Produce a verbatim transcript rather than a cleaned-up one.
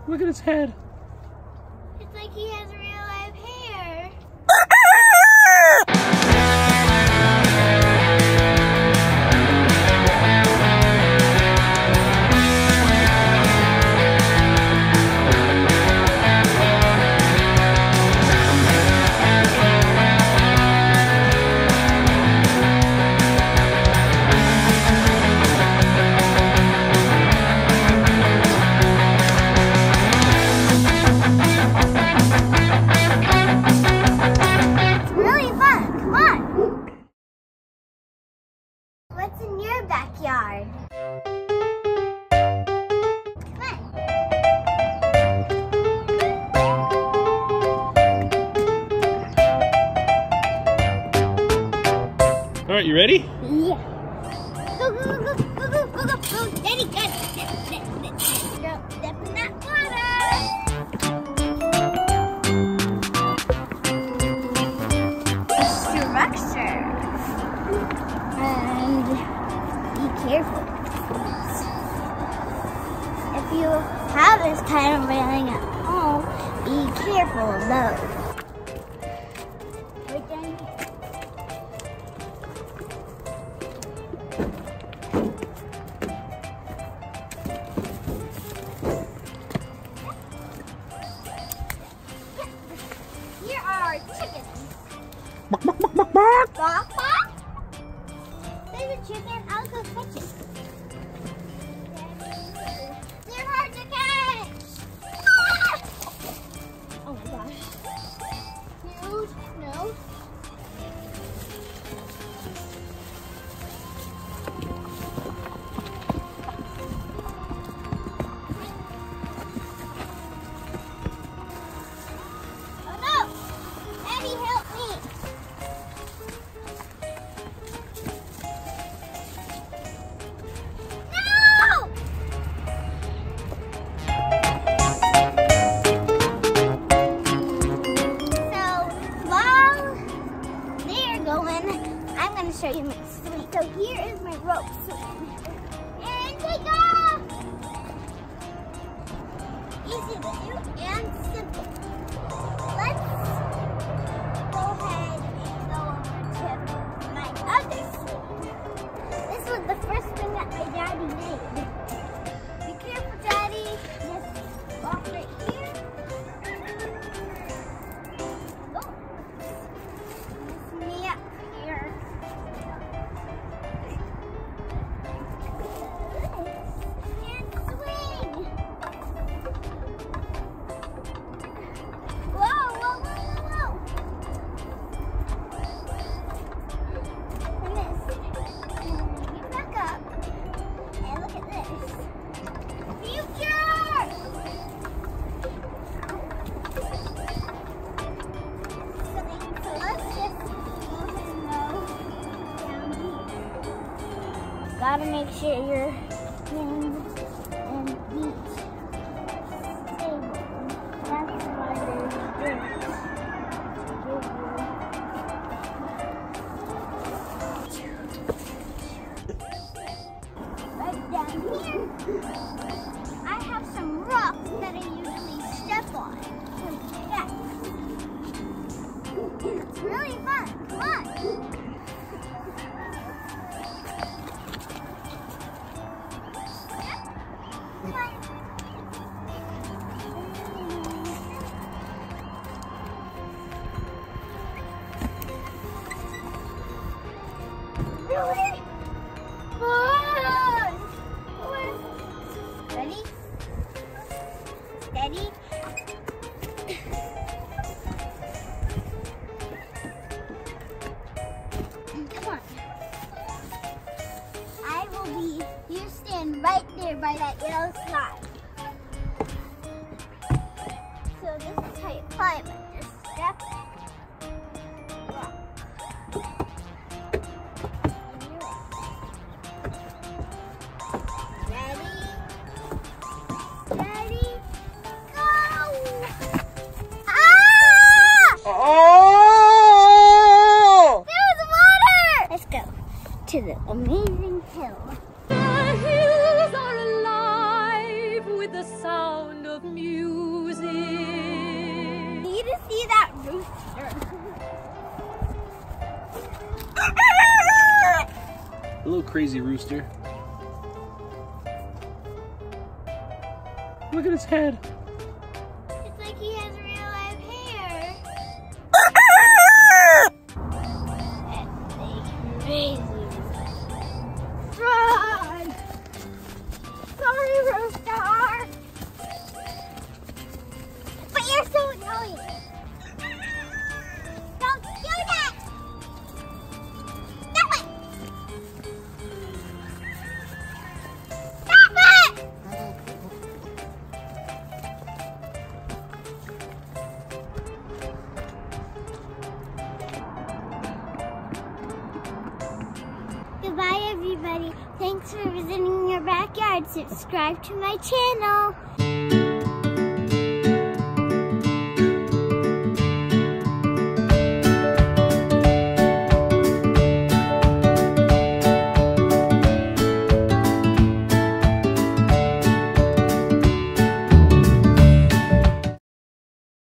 Look at his head. It's like he has real live hair. What's in your backyard? Come on. All right, you ready? Yeah. Go, go, go, go, go, go, go, go, go. Daddy, go. Step, step, step, step. Step in that water. Structure. And be careful. If you have this kind of railing at home, be careful of those. Right down here. Here are our chickens. Bark, bark. There's a chicken. I'll go catch it. They're hard to catch. Ah! Oh my gosh. Huge. No. Oh no! Eddie, help me! Show you my swing. So here is my rope swing. And take off! Easy to do and simple. Let's go ahead and go over to my other swing. This was the first swing that my daddy made. Be careful, Daddy. Just walk right here. Go. Lift me up here. Gotta make sure your hands and feet stable. That's why there's this to give you. Right down here, I have some rocks that I usually step on. It's really fun. Come on. Really fun! Ready? Steady? see that rooster. Hello, crazy rooster. Look at his head. It's like he has real live hair. That's crazy. Run! Sorry, rooster. But you're so annoying. Don't do that. Stop it. Stop it. Goodbye, everybody. Thanks for visiting your backyard. Subscribe to my channel.